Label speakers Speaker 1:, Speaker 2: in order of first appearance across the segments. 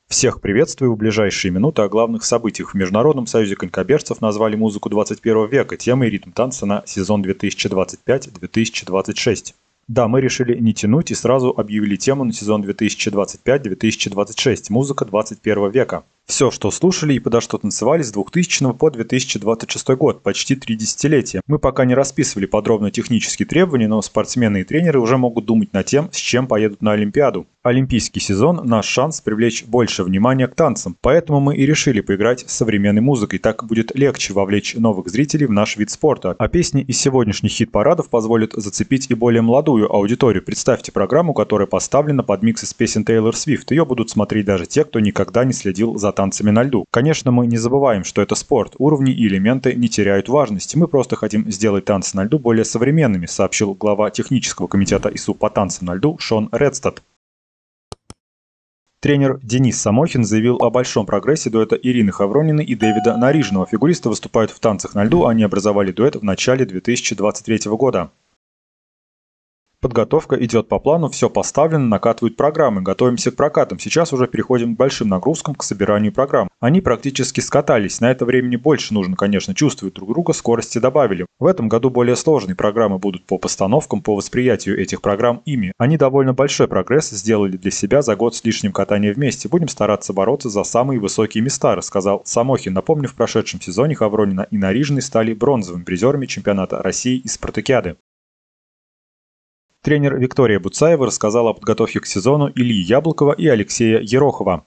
Speaker 1: Всех приветствую в ближайшие минуты о главных событиях. В Международном союзе конькобежцев назвали музыку 21 века темой ритм танца на сезон 2025-2026. Да, мы решили не тянуть и сразу объявили тему на сезон 2025-2026 «Музыка 21 века». Все, что слушали и подо что танцевали с 2000 по 2026 год, почти 3 десятилетия. Мы пока не расписывали подробно технические требования, но спортсмены и тренеры уже могут думать над тем, с чем поедут на Олимпиаду. Олимпийский сезон – наш шанс привлечь больше внимания к танцам, поэтому мы и решили поиграть с современной музыкой, так будет легче вовлечь новых зрителей в наш вид спорта. А песни из сегодняшних хит-парадов позволят зацепить и более молодую аудиторию. Представьте программу, которая поставлена под микс из песен Тейлор Свифт. Ее будут смотреть даже те, кто никогда не следил за танцами на льду. Конечно, мы не забываем, что это спорт. Уровни и элементы не теряют важности. Мы просто хотим сделать танцы на льду более современными, сообщил глава технического комитета ИСУ по танцам на льду Шон Редстад. Тренер Денис Самохин заявил о большом прогрессе дуэта Ирины Хаврониной и Дэвида Нарижного. Фигуристы выступают в танцах на льду, они образовали дуэт в начале 2023 года. Подготовка идет по плану, все поставлено, накатывают программы, готовимся к прокатам. Сейчас уже переходим к большим нагрузкам, к собиранию программ. Они практически скатались, на это времени больше нужно, конечно, чувствуют друг друга, скорости добавили. В этом году более сложные программы будут по постановкам, по восприятию этих программ ими. Они довольно большой прогресс сделали для себя за год с лишним катания вместе. Будем стараться бороться за самые высокие места, рассказал Самохин. Напомню, в прошедшем сезоне Хавронина и Нарижный стали бронзовыми призерами чемпионата России и спартакиады. Тренер Виктория Буцаева рассказала о подготовке к сезону Ильи Яблокова и Алексея Ерохова.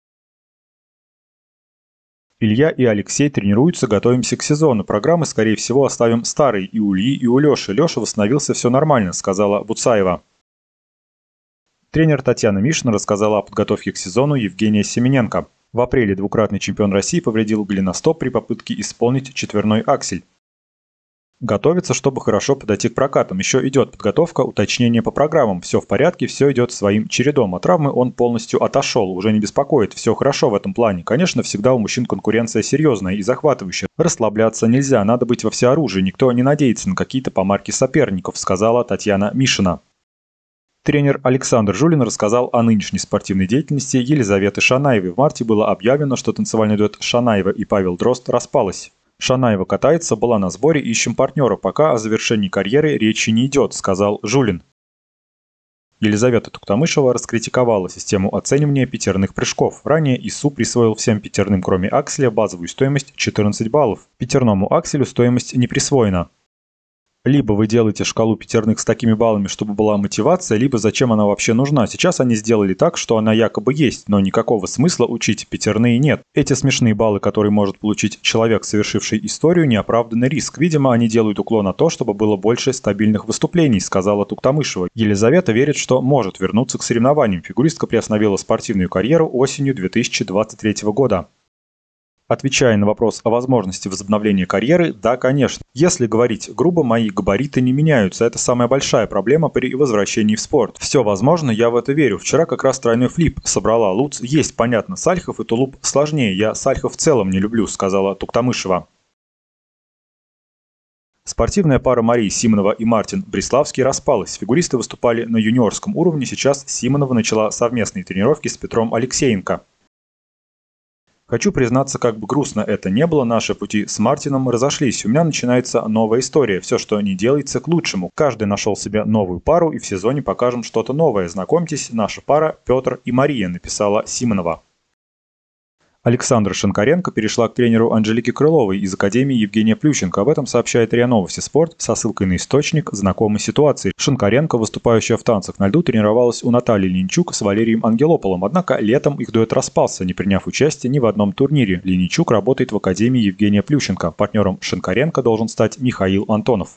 Speaker 1: Илья и Алексей тренируются, готовимся к сезону. Программы, скорее всего, оставим старые и у Ильи, и у Леши. Леша восстановился, все нормально, сказала Буцаева. Тренер Татьяна Мишина рассказала о подготовке к сезону Евгения Семененко. В апреле двукратный чемпион России повредил голеностоп при попытке исполнить четверной аксель. Готовится, чтобы хорошо подойти к прокатам. Еще идет подготовка, уточнение по программам. Все в порядке, все идет своим чередом. От травмы он полностью отошел, уже не беспокоит. Все хорошо в этом плане. Конечно, всегда у мужчин конкуренция серьезная и захватывающая. Расслабляться нельзя, надо быть во всеоружии. Никто не надеется на какие-то помарки соперников, сказала Татьяна Мишина. Тренер Александр Жулин рассказал о нынешней спортивной деятельности Елизаветы Шанаевой. В марте было объявлено, что танцевальный дуэт Шанаева и Павел Дрозд распалась. Шанаева катается, была на сборе, ищем партнера, пока о завершении карьеры речи не идет, сказал Жулин. Елизавета Туктамышева раскритиковала систему оценивания пятерных прыжков. Ранее ИСУ присвоил всем пятерным, кроме акселя, базовую стоимость 14 баллов. Пятерному акселю стоимость не присвоена. Либо вы делаете шкалу пятерных с такими баллами, чтобы была мотивация, либо зачем она вообще нужна. Сейчас они сделали так, что она якобы есть, но никакого смысла учить пятерные нет. Эти смешные баллы, которые может получить человек, совершивший историю, неоправданный риск. Видимо, они делают уклон на то, чтобы было больше стабильных выступлений, сказала Туктамышева. Елизавета верит, что может вернуться к соревнованиям. Фигуристка приостановила спортивную карьеру осенью 2023 года. Отвечая на вопрос о возможности возобновления карьеры, да, конечно. Если говорить грубо, мои габариты не меняются. Это самая большая проблема при возвращении в спорт. Все возможно, я в это верю. Вчера как раз тройной флип собрала. Луц есть, понятно. Сальхов и тулуп сложнее. Я сальхов в целом не люблю, сказала Туктамышева. Спортивная пара Марии Симонова и Мартин Бриславский распалась. Фигуристы выступали на юниорском уровне. Сейчас Симонова начала совместные тренировки с Петром Алексеенко. Хочу признаться, как бы грустно это не было, наши пути с Мартином разошлись. У меня начинается новая история. Все, что не делается, к лучшему. Каждый нашел себе новую пару, и в сезоне покажем что-то новое. Знакомьтесь, наша пара Петр и Мария, написала Симонова. Александра Шинкаренко перешла к тренеру Анжелике Крыловой из Академии Евгения Плющенко. Об этом сообщает РИА Новости Спорт со ссылкой на источник знакомой ситуации. Шинкаренко, выступающая в танцах на льду, тренировалась у Натальи Линчук с Валерием Ангелополом. Однако летом их дуэт распался, не приняв участие ни в одном турнире. Линчук работает в Академии Евгения Плющенко. Партнером Шинкаренко должен стать Михаил Антонов.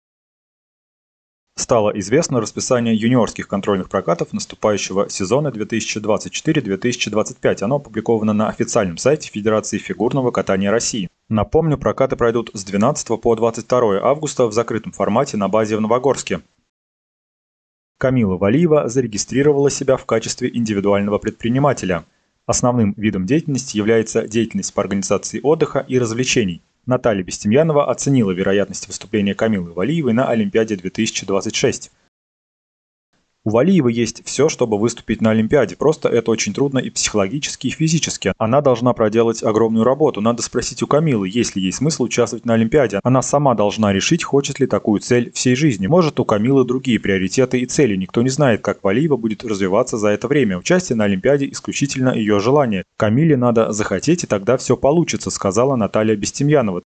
Speaker 1: Стало известно расписание юниорских контрольных прокатов наступающего сезона 2024-2025. Оно опубликовано на официальном сайте Федерации фигурного катания России. Напомню, прокаты пройдут с 12 по 22 августа в закрытом формате на базе в Новогорске. Камила Валиева зарегистрировала себя в качестве индивидуального предпринимателя. Основным видом деятельности является деятельность по организации отдыха и развлечений. Наталья Бестемьянова оценила вероятность выступления Камилы Валиевой на Олимпиаде 2026. У Валиевой есть все, чтобы выступить на Олимпиаде, просто это очень трудно и психологически, и физически. Она должна проделать огромную работу. Надо спросить у Камилы, есть ли ей смысл участвовать на Олимпиаде. Она сама должна решить, хочет ли такую цель всей жизни. Может, у Камилы другие приоритеты и цели. Никто не знает, как Валиева будет развиваться за это время. Участие на Олимпиаде исключительно ее желание. Камиле надо захотеть, и тогда все получится, сказала Наталья Бестемьянова.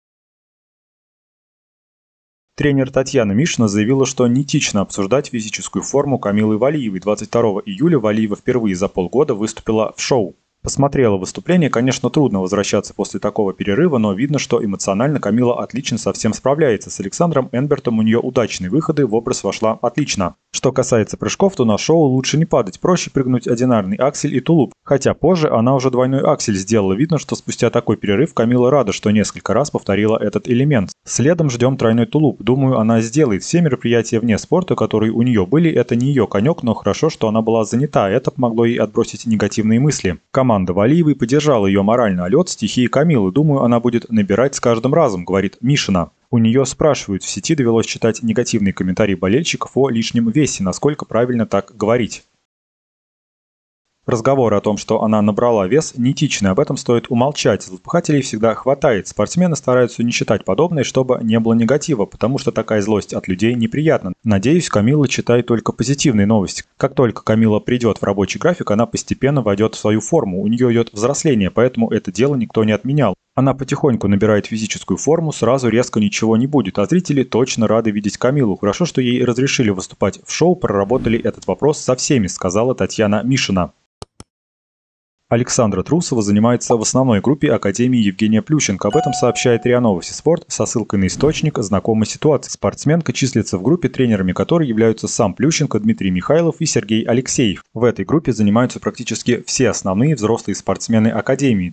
Speaker 1: Тренер Татьяна Мишина заявила, что неэтично обсуждать физическую форму Камилы Валиевой. 22 июля Валиева впервые за полгода выступила в шоу. Посмотрела выступление, конечно, трудно возвращаться после такого перерыва, но видно, что эмоционально Камила отлично со всем справляется. С Александром Энбертом у нее удачные выходы, в образ вошла отлично. Что касается прыжков, то на шоу лучше не падать, проще прыгнуть одинарный аксель и тулуп. Хотя позже она уже двойной аксель сделала. Видно, что спустя такой перерыв Камила рада, что несколько раз повторила этот элемент. Следом ждем тройной тулуп. Думаю, она сделает все мероприятия вне спорта, которые у нее были. Это не ее конек, но хорошо, что она была занята. Это помогло ей отбросить негативные мысли. Команда Валиевой поддержала ее морально, а лед стихии Камилы. Думаю, она будет набирать с каждым разом, говорит Мишина. У нее спрашивают, в сети довелось читать негативные комментарии болельщиков о лишнем весе, насколько правильно так говорить. Разговоры о том, что она набрала вес, неэтичны, об этом стоит умолчать. Злопыхателей всегда хватает. Спортсмены стараются не читать подобное, чтобы не было негатива, потому что такая злость от людей неприятна. Надеюсь, Камила читает только позитивные новости. Как только Камила придет в рабочий график, она постепенно войдет в свою форму. У нее идет взросление, поэтому это дело никто не отменял. Она потихоньку набирает физическую форму, сразу резко ничего не будет, а зрители точно рады видеть Камилу. Хорошо, что ей разрешили выступать в шоу, проработали этот вопрос со всеми, сказала Татьяна Мишина. Александра Трусова занимается в основной группе Академии Евгения Плющенко. Об этом сообщает РИА Новости Спорт со ссылкой на источник знакомой ситуации. Спортсменка числится в группе, тренерами которой являются сам Плющенко, Дмитрий Михайлов и Сергей Алексеев. В этой группе занимаются практически все основные взрослые спортсмены Академии.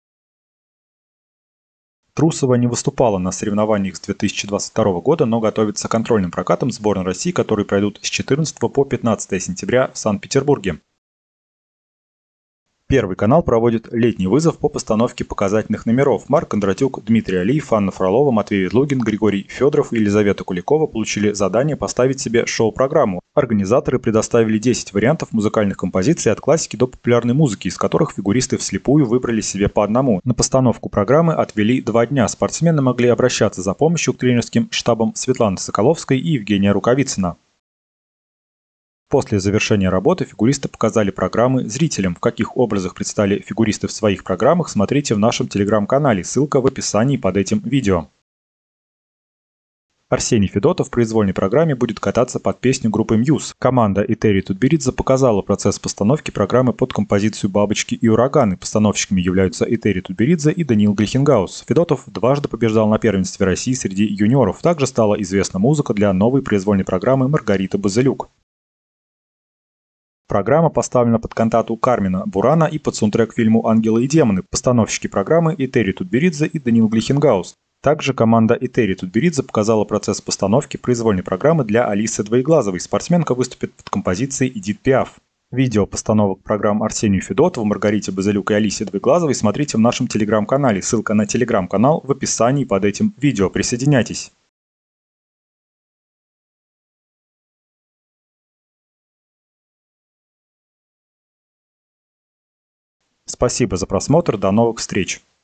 Speaker 1: Трусова не выступала на соревнованиях с 2022 года, но готовится к контрольным прокатам сборной России, которые пройдут с 14 по 15 сентября в Санкт-Петербурге. Первый канал проводит летний вызов по постановке показательных номеров. Марк Кондратюк, Дмитрий Алиев, Анна Фролова, Матвей Ветлугин, Григорий Федоров и Елизавета Куликова получили задание поставить себе шоу-программу. Организаторы предоставили 10 вариантов музыкальных композиций от классики до популярной музыки, из которых фигуристы вслепую выбрали себе по одному. На постановку программы отвели 2 дня. Спортсмены могли обращаться за помощью к тренерским штабам Светланы Соколовской и Евгения Рукавицына. После завершения работы фигуристы показали программы зрителям. В каких образах предстали фигуристы в своих программах, смотрите в нашем телеграм-канале. Ссылка в описании под этим видео. Арсений Федотов в произвольной программе будет кататься под песню группы Muse. Команда Этери Тутберидзе показала процесс постановки программы под композицию «Бабочки и ураганы». Постановщиками являются Этери Тутберидзе и Даниил Глихенгаус. Федотов дважды побеждал на первенстве России среди юниоров. Также стала известна музыка для новой произвольной программы Маргариты Базылюк. Программа поставлена под кантату Кармина Бурана и под саундтрек к фильму «Ангелы и демоны». Постановщики программы Этери Тутберидзе и Даниил Глихенгаус. Также команда Этери Тутберидзе показала процесс постановки произвольной программы для Алисы Двоеглазовой. Спортсменка выступит под композицией «Эдит Пиаф». Видео постановок программ Арсению Федотову, Маргарите Базылюк и Алисе Двоеглазовой смотрите в нашем телеграм-канале. Ссылка на телеграм-канал в описании под этим видео. Присоединяйтесь. Спасибо за просмотр, до новых встреч!